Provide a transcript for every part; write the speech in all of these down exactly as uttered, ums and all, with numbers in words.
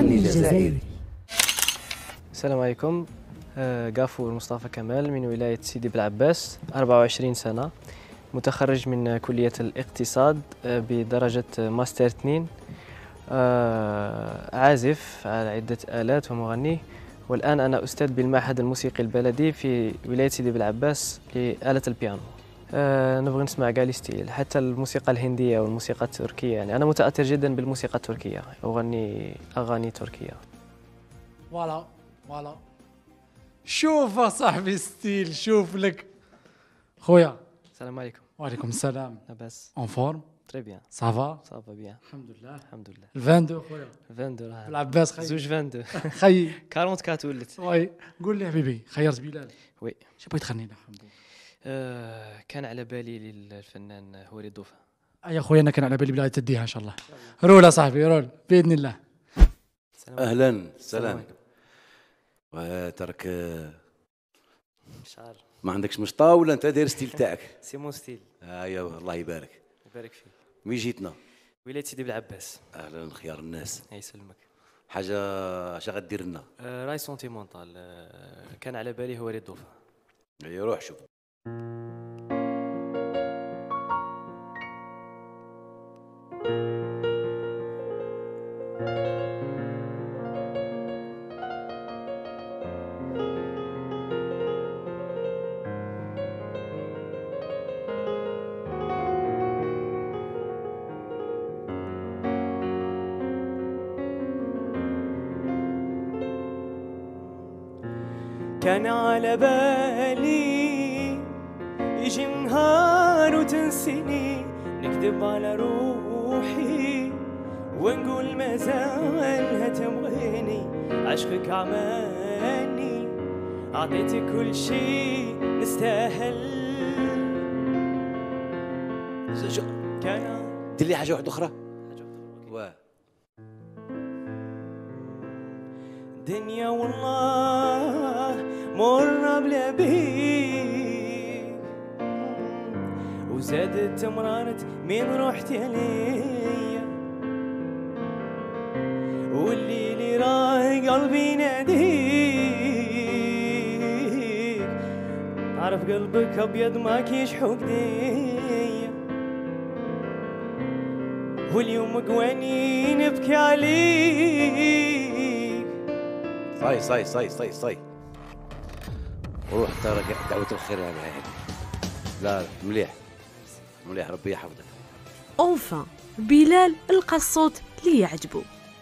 المغني الجزائري. السلام عليكم. غافور مصطفى كمال من ولاية سيدي بلعباس، أربعة وعشرين سنة، متخرج من كلية الاقتصاد بدرجة ماستر اثنين، عازف على عدة آلات ومغني، والآن أنا أستاذ بالمعهد الموسيقي البلدي في ولاية سيدي بلعباس لآلة البيانو. أه نبغي نسمع كاع لي ستيل، حتى الموسيقى الهندية والموسيقى التركية، يعني أنا متأثر جدا بالموسيقى التركية، أغني أغاني تركية. فوالا فوالا شوف صاحبي ستيل، شوف لك خويا. السلام عليكم. وعليكم السلام. لاباس؟ اون فورم؟ تري بيان. صافا؟ صافا بيان. الحمد لله. الحمد لله. اثنين وعشرين خويا. اثنين وعشرين بلعباس خير. زوج اثنين وعشرين. خيي. أربعة وأربعين ولت. وي قول لي حبيبي، خيرت بلال. وي. شو بغيت تغني لنا حمدو؟ آه كان على بالي للفنان هوري الضوفة. يا خويا انا كان على بالي بلا تديها ان شاء الله. رول يا صاحبي رول باذن الله. اهلا سلام. وترك مش عارف. ما عندكش مشطا ولا انت داير ستيل تاعك؟ سي مون ستيل. اه يا الله يبارك. يبارك فيك. وين جيتنا؟ ولاية سيدي بلعباس. اهلا خيار الناس. الله يسلمك. حاجه اش غدير لنا؟ آه راي سونتيمونتال. آه كان على بالي هوري الضوفة. اي روح شوف. كان على بالي يجي نهار وتنسيني، نكذب على روحي ونقول ما زالها تبغيني، عشقك عماني عطيتك كل شي نستاهل. كان دير لي حاجه واحده اخرى. حاجة واه دنيا والله مرة بلا بيك، وزادت مرارت من رحت عليا، والليل راي قلبي ناديك، عارف قلبك ابيض ما كيش حقدية، واليوم قواني نبكي عليك. صاي صاي صاي صاي صاي وروح ترى دعوة الخير على هذه. لا مليح مليح ربي يحفظك. اونفان بلال لقى الصوت اللي يعجبو.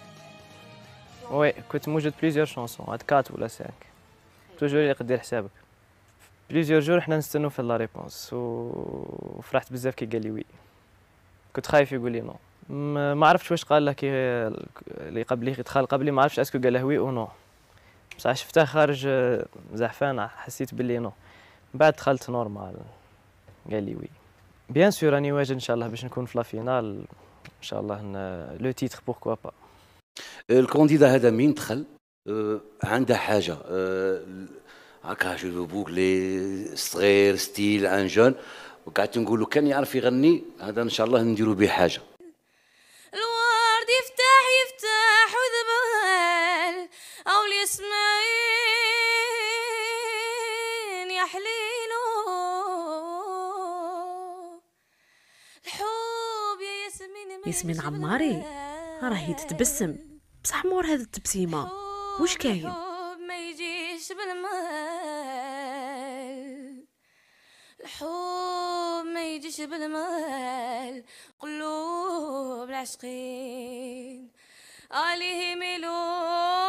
وي كنت موجود بليزيور شونسون، هاد كات ولا سانك، توجور يقدر دير حسابك. بليزيور جور حنا نستنو في لا ريبونس، وفرحت بزاف كي قال لي وي. كنت خايف يقول لي نو، ما عرفتش واش قال له كي اللي قبلي دخل قبلي، ما عرفتش اسكو قال له وي او نو، بصح شفته خارج زعفان حسيت باللي نو. من بعد دخلت نورمال قال لي وي. بيان سور راني واجد ان شاء الله باش نكون في لا فينال ان شاء الله. لو تيتر بوركوا با. الكونديدا هذا مين دخل آه عنده حاجه هكا جو بوك لي صغير ستيل ان جون، وقعدت نقولوا كان يعرف يغني هذا ان شاء الله نديروا به حاجه. الورد يفتح يفتح وذبال او الياسمين يا حليلو، الحب يا ياسمين ياسمين عماري راهي تتبسم، بصح مور هذه التبسيمه واش كاين؟ ما يجيش بالمال، الحب ما يجيش بالمال، قلوب العاشقين عليه ميلو.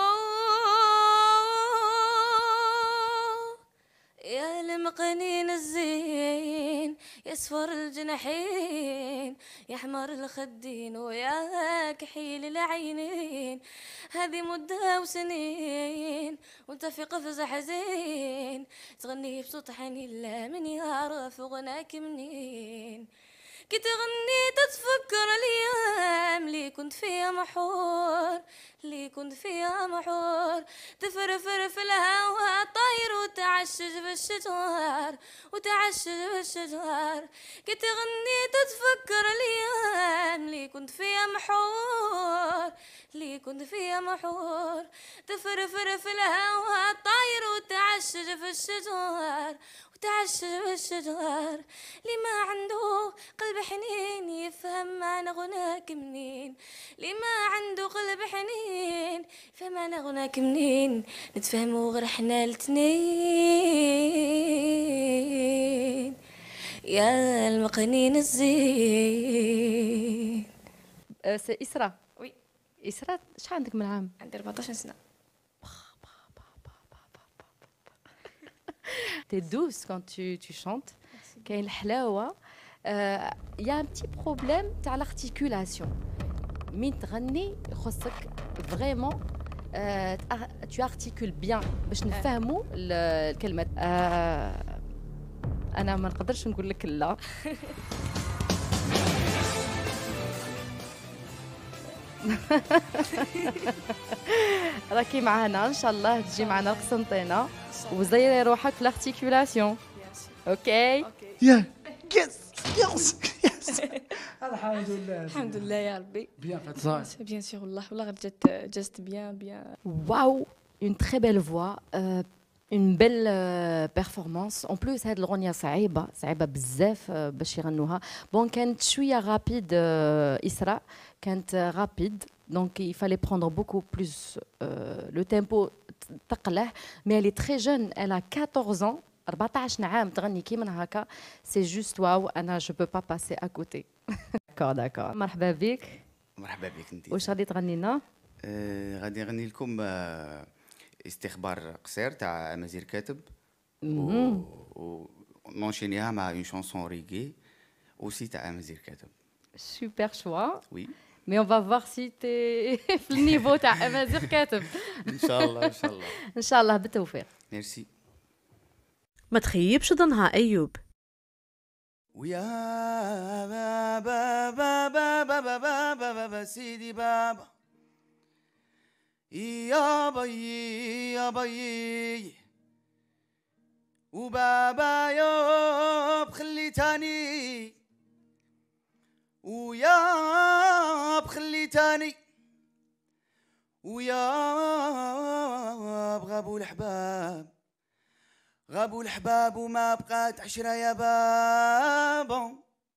يا المقنين الزين يا صفر الجناحين يا حمر الخدين ويا كحيل العينين، هذه مدة وسنين وانت في قفز حزين، تغني بصوت حنين لا من يعرف غناك منين. كي تغني تتفكر الايام اللي كنت فيها محور، اللي كنت فيها محور. تفرفر في الهوا طاير وتعشج بالشجار، وتعشج بالشجار. كي تغني تتفكر الايام اللي كنت فيها محور، اللي كنت فيها محور. تفرفر في الهوا طاير وتعشج في الشجار، وتعشج بالشجار. اللي ما عنده قلب حنين يفهم معنى غناك منين، اللي ما عنده قلب حنين يفهم معنى غناك منين. نتفهموا غير حنا التنين يا المقنين الزين. سي إسراء. وي. إسراء شحال عندك من عام؟ عندي أربعطاش سنة. T'es douce quand tu, tu chantes. كاين الحلاوة. Il y a un petit problème تاع l'articulation. مين تغني يخصك vraiment euh, tu articules bien باش نفهموا الكلمات. أنا ما نقدرش نقول لك لا. راكي معنا ان شاء الله تجي معنا القسنطينه وزيري روحك في الارتيكولاسيون. اوكي يا يس يس يس الحمد لله الحمد لله يا ربي. بيان فاتزا بيان سور والله والله غير جات جات بيان بيان. واو une très belle voix euh, une belle euh, performance. En plus هاد الغنية صعيبة صعيبة بزاف باش يغنوها. بون كانت شوية رابيد euh, إسراء كانت رابيد donc il fallait prendre beaucoup plus euh, le tempo تقله. mais elle est très jeune, elle a quatorze ans. أربعطاش عام تغني كيما هكا سي جوست واو. انا جو بو با باسي ا كوتي. داكور داكور. مرحبا بك. مرحبا بك انت. واش غادي تغني لنا؟ آه غادي نغني لكم آه استخبار قصير تاع امازيغ كاتب و نونشينيها مع اون شانسون ريغي اوسي تاع امازيغ كاتب. سوبر شوا. وي مي اون فا فوار سي تي في النيفو تاع امازيغ كاتب. ان شاء الله ان شاء الله ان شاء الله بالتوفيق. ميرسي. ما تخيبش ظنها أيوب. ويا بابا بابا بابا بابا بابا سيدي بابا يا بيي يا بيي وبابا يوب خليتاني ويا بخليتاني ويا بغابوا الحباب غابوا الحباب وما بقات عشرة يا بابا.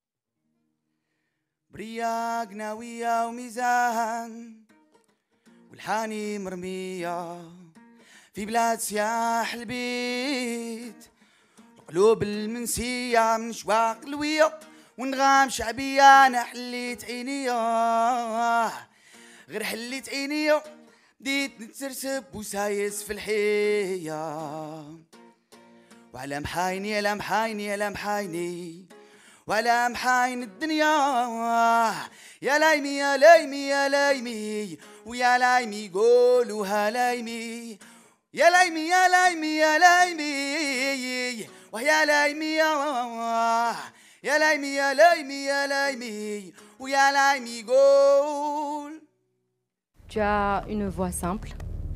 برياق ناوية وميزان والحاني مرمية في بلاد سياح البيت. القلوب المنسية من شواق الوية ونغام شعبية. أنا حليت عينيا غير حليت عينيا بديت نتسرسب وسايس في الحية. وعلى محايني يا لمحايني يا لمحايني وعلى محاين الدنيا يا لايمي يا لايمي يا لايمي ويا لايمي قولوها لايمي يا لايمي يا لايمي يا لايمي ويا لايمي يا يا لايمي يا لايمي يا لايمي ويا لايمي قول. Tu as une voix simple.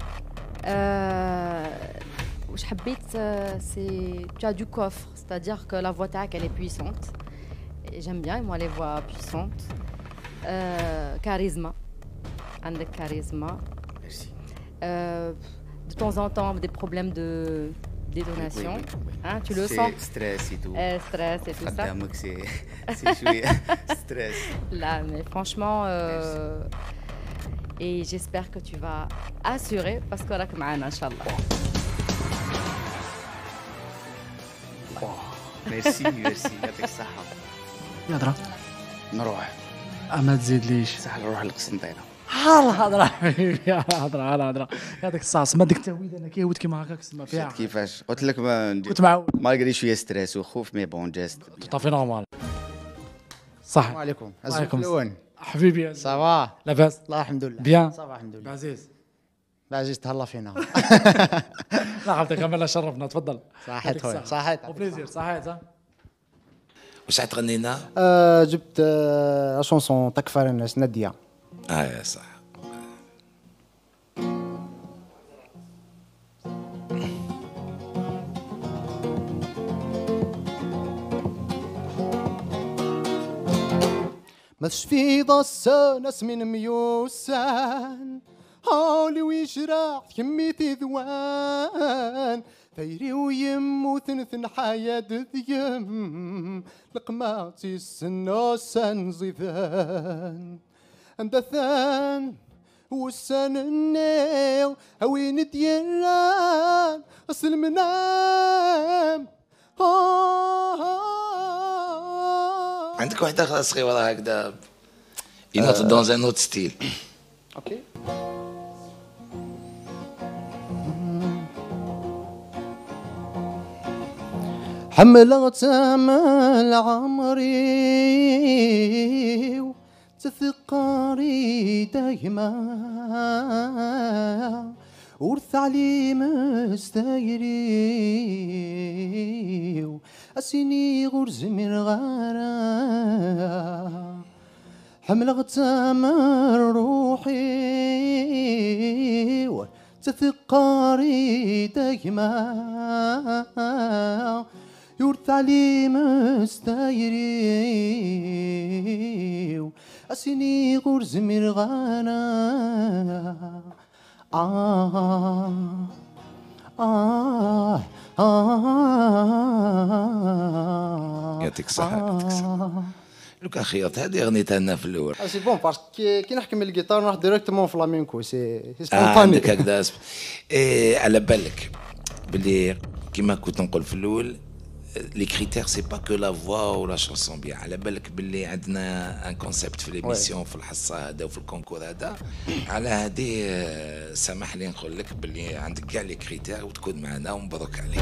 Euh, je habite, c'est tu as du coffre, c'est-à-dire que la voix tac elle est puissante. Et j'aime bien moi les voix puissantes. Euh, charisme, un de charisme. Merci. Euh, de temps en temps des problèmes de détonation. Oui, oui, oui. Hein, tu le sens? Stress et tout. Euh, stress et tout ça. قدامك c'est c'est شوية stress. Là, mais franchement. Euh, et j'espère que tu vas assurer parce que راك معانا ان شاء الله. ميرسي ميرسي يعطيك الصحة. يا هضره نروح ما تزيدليش صح نروح لقسنطينة. ها الهضره حبيبي يا هضره ها الهضره هذاك الصاص ما ديك التهويده انا كيهود كيما هكاك تسمى فيها. كيفاش قلت لك ما ندير كنت معود مالغري شوية ستريس وخوف مي بون جاست. طافي نورمال صح. السلام عليكم. وعليكم السلام حبيبي يا صافا لاباس الله الحمد لله بيان صافا الحمد لله عزيز العزيز تهلا فينا. لا خالتك كمل شرفنا تفضل. صحيت خويا صحيت وبليزير صحيت ها واش غتغني لنا؟ آه جبت آه شونسون تكفر الناس ناديه. اه يا صح. مش في ضسان ناس من ميوسان هولي ويشراح كميتي ذوان ثيري ويمو ثنثن حياة ذيم لقماتي السنوسان زيذان اندثان والسان النيو هوين ديران اصل منام. عندك واحدة صغيرة هكذا ينوت دون ان اوت ستيل. اوكي. حملت امل عمري وتثقاري دايما ورث علي مستايري أسيني غرز من غارة حمل غتامر روحي وتثقاري دايما يورث علي مستايري أسيني غرز من غارة. آه آه آه يعطيك الصحة يعطيك الصحة. لو كان خيرت هذه غنيتها لنا في الأول. آه سي بون باسكو كي نحكم الجيتار نروح ديريكتومون فلامينكو سي سي سبونطاني. آه عندك هكذا إيه على بالك باللي كيما كنت نقول في الأول لي كريتير سي با كو لا فوا ولا شونسون بيان. على بالك باللي عندنا ان كونسيبت في ليميسيون في الحصه هذا وفي الكونكور هذا. على هذه سامح لي نقول لك باللي عندك كاع لي كريتير وتكون معنا ومبروك عليك.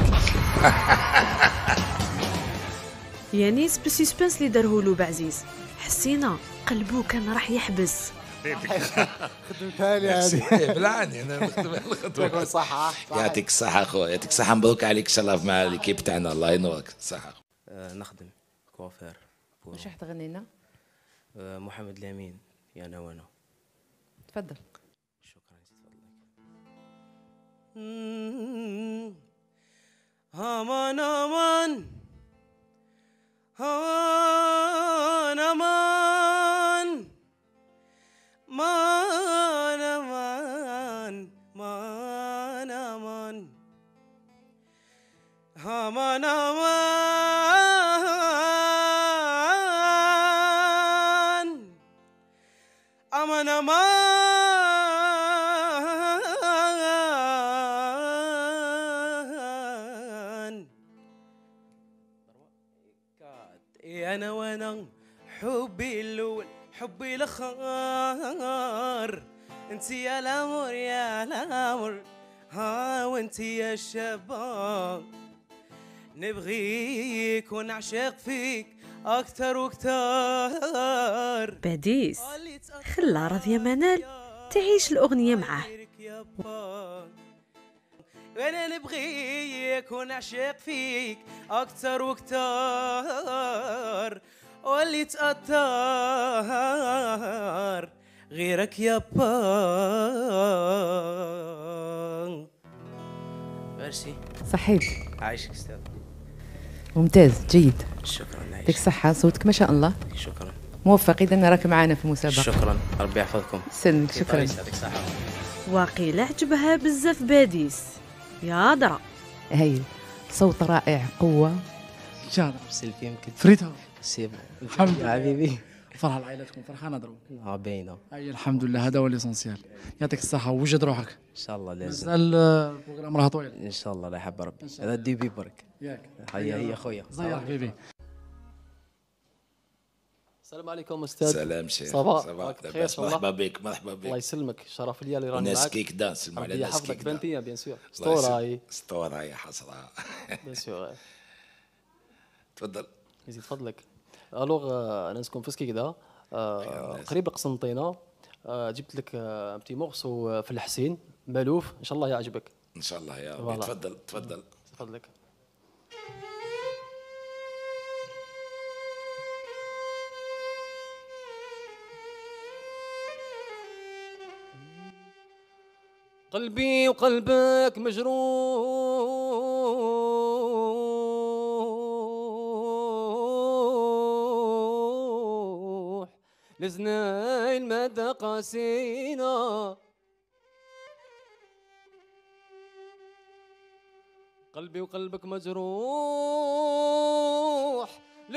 يعني بالسسبانس اللي دارهولو بعزيز حسينا قلبو كان راح يحبس. خدمتها لي هذه بالعاني انا نخدمها الخطوه. صح يعطيك الصحه خويا يعطيك الصحه مبروك عليك ان شاء الله مع ليكيب تاعنا الله ينورك صحه. آه نخدم كوافير. واش راح تغني لنا؟ آه محمد الامين يا انا وانا. تفضل. شكرا تفضلك. امان امان امان امان مان امان مان امان امان امان امان امان انا وانا حبي الاول حبي الاخر انتي يا الامر يا الامر ها وانتي يا الشباب نبغيك ونعشق فيك اكثر واكثر. باديس خلى راضية منال تعيش الأغنية معاه. وانا نبغيك ونعشق فيك اكثر واكثر واللي تأثر غيرك يا با. ميرسي. صحيح. عايشك استاذ. ممتاز جيد. شكرا. يعطيك الصحة صوتك ما شاء الله. شكرا. موفق إذا راك معنا في المسابقة. شكرا ربي يحفظكم. سلمك شكرا. يعطيك الصحة. واقيلا عجبها بزاف باديس يا درا. هايل صوت رائع قوة. شاطر. سيلفي يمكن. فريتها. سيب. الحمد لله. حبيبي. فرحة لعائلتكم فرحانة درو. اه باينة. أي الحمد لله هذا هو الإسانسيال. يعطيك الصحة ووجد روحك. ان شاء الله لازم. مازال البروغرام راه طويل. ان شاء الله لا يحب ربي. هذا الديبي برك. ياك. هيا هيا خويا. زير حبيبي. السلام عليكم استاذ. سلام شيخ. صباح بخير مرحبا بك مرحبا بك. الله يسلمك شرف لي اللي راني معك. وناس كيك دا سلموا على ناس كيك دا. بنتي بيان سور. اسطوره هي. اسطوره هي حصرها. بيان سور. تفضل. يزيد فضلك. الوغ انا نسكن في سكيكدا قريب لقسنطينه. جبت لك ان بتي مورسو في الحسين مالوف ان شاء الله يعجبك. ان شاء الله يا ربي. تفضل تفضل. تفضلك. قلبي وقلبك مجروح لزنا المدى قاسينا قلبي وقلبك مجروح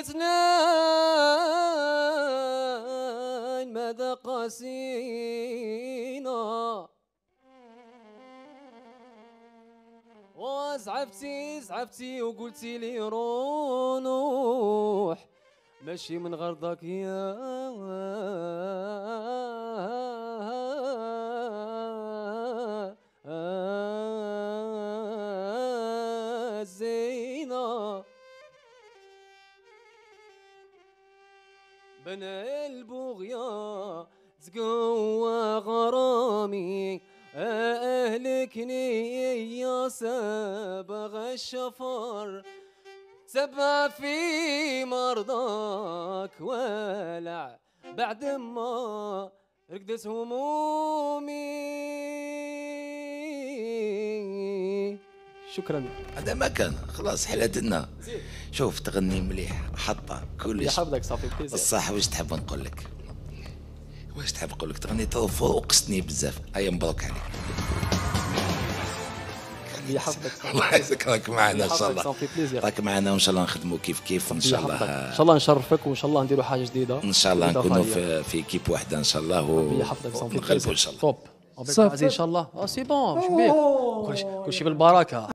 لزنا المدى قاسينا وزعفتي زعفتي وقلتي لي روح ماشي من غرضك يا زينة بنا البغية تقوى غرامي أهلكني يا سابغ الشفر سبع في مرضاك ولع بعد ما رقدت همومي. شكرا. هذا ما كان خلاص حلاتنا. شوف تغني مليح حطه كلش يحفظك صافي بليزير. بصح واش تحب نقول لك واش تحب نقول لك تغني فوقستني بزاف. هيا مبروك عليك. يحفظك. الله يعزك راك معنا ان شاء الله. راك معنا وان شاء الله نخدموا كيف كيف وان شاء الله ان شاء الله نشرفك وان شاء الله نديروا حاجه جديده ان شاء الله نكونوا في في كيب واحده ان شاء الله ونغلبوا ان شاء الله. توب. ان شاء الله. اه سي بون. شبيك كلشي بالبركه.